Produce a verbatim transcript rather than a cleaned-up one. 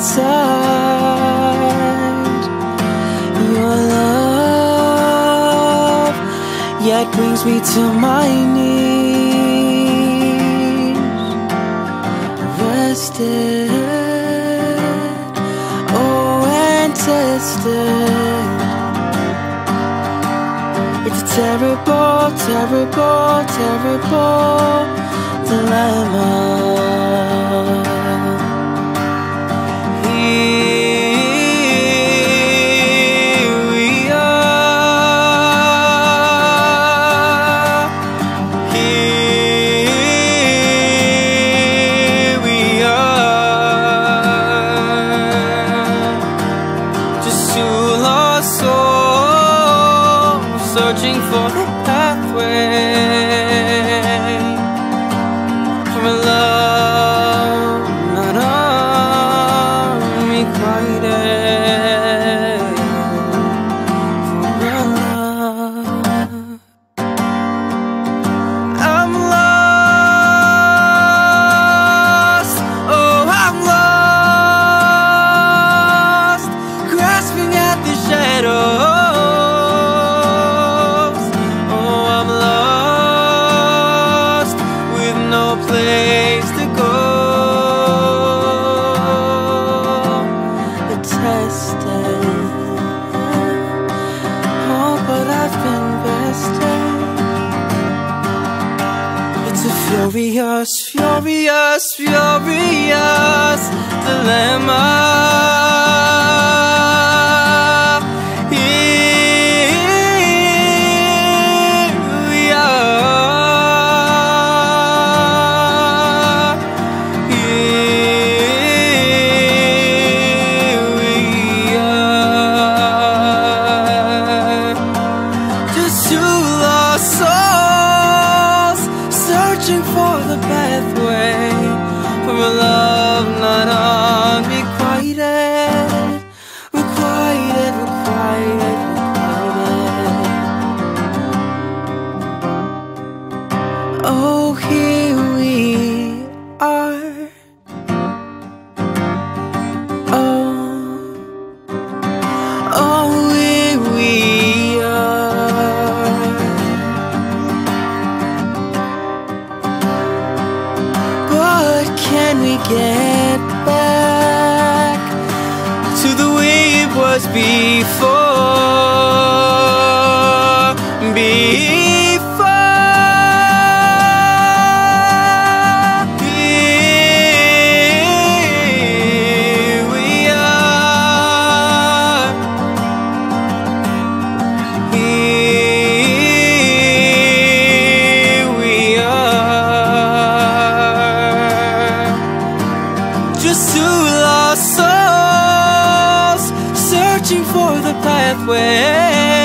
inside. Your love yet brings me to my knees. Rested, oh, and tested. It's a terrible, terrible, terrible dilemma. Here we are. Here we are. Just two lost souls searching for the pathway from a love not unrequited. For a love I'm lost, oh I'm lost, grasping at the shadows. Place to go. Tested, oh, but I've been bested. It's a furious, furious, furious dilemma. Searching for the pathway from a love not unrequited, requited, requited, requited. Oh, here we are. Oh, oh, here we are. Can we get back to the way it was before? Before here we are. Here we are. Just two lost souls searching for the pathway.